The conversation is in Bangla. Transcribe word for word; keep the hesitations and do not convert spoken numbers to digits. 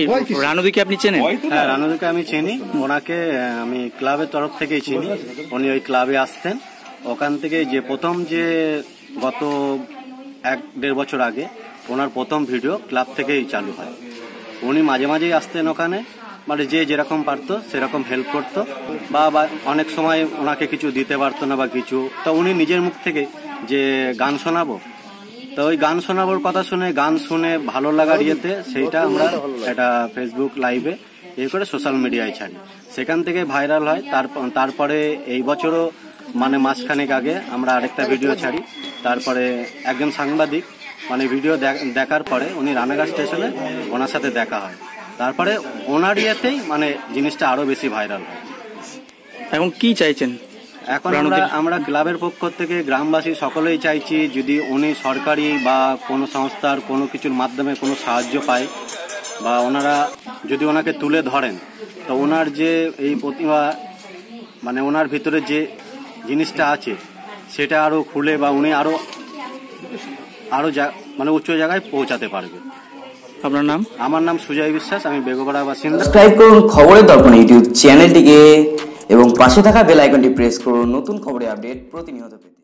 রানুদিকে আপনি চেনেন? হ্যাঁ, রানুদিকে আমি চিনি। ওনাকে আমি ক্লাবের তরফ থেকেই চিনি। উনি ওই ক্লাবে আসতেন। ওখান থেকে যে প্রথম যে গত এক দেড় বছর আগে ওনার প্রথম ভিডিও ক্লাব থেকেই চালু হয়। উনি মাঝে মাঝেই আসতেন ওখানে, মানে যে যেরকম পারতো সেরকম হেল্প করতো, বা অনেক সময় ওনাকে কিছু দিতে পারতো না বা কিছু, তো উনি নিজের মুখ থেকে যে গান শোনাবো, তো ওই গান শোনাবোর কথা শুনে গান শুনে ভালো লাগার ইয়েতে সেইটা আমরা এটা ফেসবুক লাইভে এ করে সোশ্যাল মিডিয়ায় ছাড়ি, সেখান থেকে ভাইরাল হয়। তারপরে এই বছরও মানে মাসখানেক আগে আমরা আরেকটা ভিডিও ছাড়ি। তারপরে একজন সাংবাদিক মানে ভিডিও দেখার পরে উনি রানাঘাট স্টেশনে ওনার সাথে দেখা হয়, তারপরে ওনার ইয়েতেই মানে জিনিসটা আরো বেশি ভাইরাল হয়। এখন কি চাইছেন? এখন আমরা আমরা ক্লাবের পক্ষ থেকে গ্রামবাসী সকলেই চাইছি, যদি উনি সরকারি বা কোনো সংস্থার কোনো কিছুর মাধ্যমে কোনো সাহায্য পায় বা ওনারা যদি ওনাকে তুলে ধরেন, তো ওনার যে এই প্রতিভা মানে ওনার ভিতরে যে জিনিসটা আছে সেটা আরো খুলে বা উনি আরো আরো মানে উচ্চ জায়গায় পৌঁছাতে পারবে। আপনার নাম? আমার নাম সুজয় বিশ্বাস, আমি বেগপাড়া বাসিন্দা। সাবস্ক্রাইব করুন খবরের দর্পণ ইউটিউব চ্যানেলটিকে এবং পাশে থাকা বেল আইকনটি প্রেস করুন নতুন খবরের আপডেট প্রতিনিয়ত পেতে।